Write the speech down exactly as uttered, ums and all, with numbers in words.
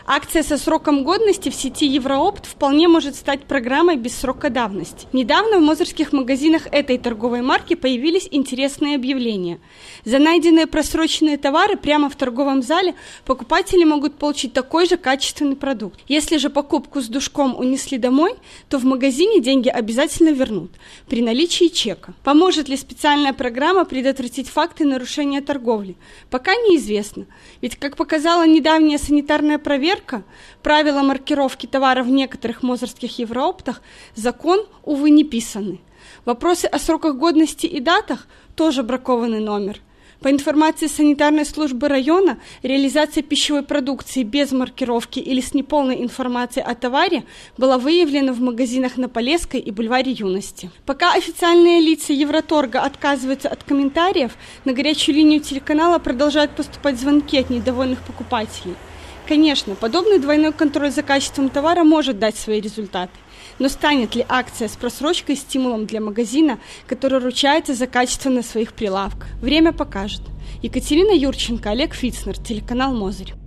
Акция со сроком годности в сети Евроопт вполне может стать программой без срока давности. Недавно в мозырских магазинах этой торговой марки появились интересные объявления. За найденные просроченные товары прямо в торговом зале покупатели могут получить такой же качественный продукт. Если же покупку с душком унесли домой, то в магазине деньги обязательно вернут при наличии чека. Поможет ли специальная программа предотвратить факты нарушения торговли? Пока неизвестно. Ведь, как показала недавняя санитарная проверка, правила маркировки товара в некоторых мозырских еврооптах закон, увы, не писаны. Вопросы о сроках годности и датах тоже бракованный номер. По информации санитарной службы района, реализация пищевой продукции без маркировки или с неполной информацией о товаре была выявлена в магазинах на Полесской и бульваре Юности. Пока официальные лица Евроторга отказываются от комментариев, на горячую линию телеканала продолжают поступать звонки от недовольных покупателей. Конечно, подобный двойной контроль за качеством товара может дать свои результаты. Но станет ли акция с просрочкой стимулом для магазина, который ручается за качество на своих прилавках? Время покажет. Екатерина Юрченко, Олег Фицнер, телеканал Мозырь.